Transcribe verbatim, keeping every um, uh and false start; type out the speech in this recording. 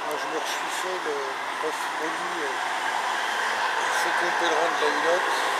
Moi je me suis fait le prof Oli, euh, faucon pèlerin de la Hulotte.